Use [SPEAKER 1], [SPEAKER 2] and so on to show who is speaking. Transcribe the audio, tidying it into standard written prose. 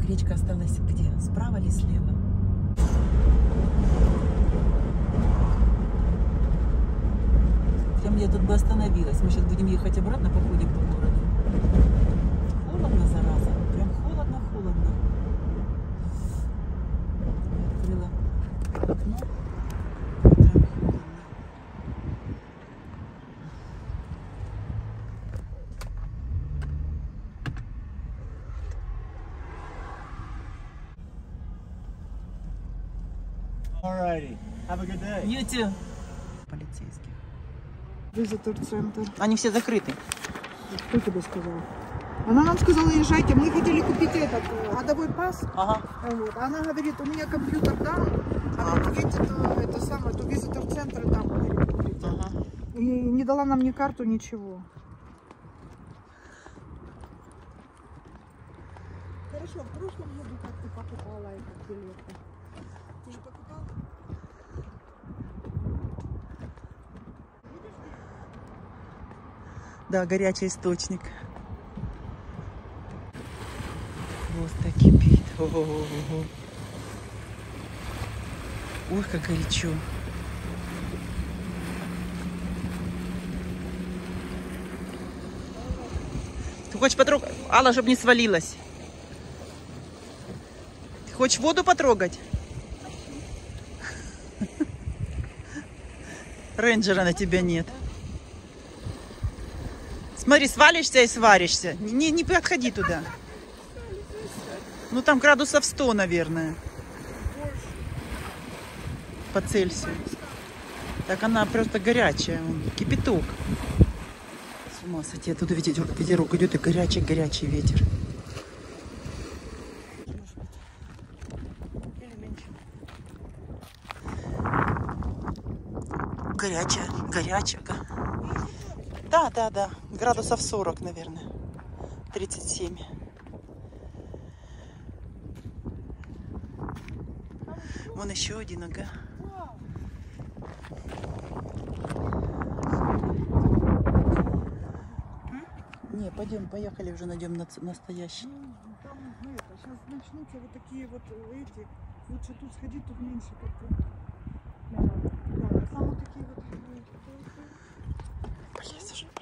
[SPEAKER 1] Речка осталась где? Справа или слева? Прям я тут бы остановилась. Мы сейчас будем ехать обратно, походим по городу. Холодно, зараза. Прям холодно. Открыла окно. Прям холодно.
[SPEAKER 2] Alrighty. Have a good day.
[SPEAKER 1] You too. Полицейских.
[SPEAKER 3] Визитор-центр.
[SPEAKER 1] Они все закрыты.
[SPEAKER 3] Кто тебе сказал? Она нам сказала, езжайте. Мы хотели купить этот годовой пас.
[SPEAKER 1] Ага.
[SPEAKER 3] Вот. Она говорит, у меня компьютер там. Она едет это самое, то визитор-центр там.
[SPEAKER 1] Ага.
[SPEAKER 3] И не дала нам ни карту, ничего. Хорошо, в прошлом году как ты покупала этот билет? Ты же покупала?
[SPEAKER 1] Да, горячий источник. Просто кипит. Ого-го-го. Ой, как горячо. Ты хочешь потрогать? Алла, чтобы не свалилась. Ты хочешь воду потрогать? Рейнджера на тебя нет. Смотри, свалишься и сваришься. Не подходи туда. Ну там градусов 100, наверное. По Цельсию. Так она просто горячая. Кипяток. С ума сойти. Оттуда ветерок идет и горячий ветер. Горячая. Да. Градусов 40, наверное. 37. Вон еще один, ага. Не, поехали уже найдем настоящий.
[SPEAKER 3] Там это, сейчас начнутся вот такие вот эти. Лучше тут сходить, тут меньше как-то. Да, там вот такие вот.
[SPEAKER 1] Полезешь.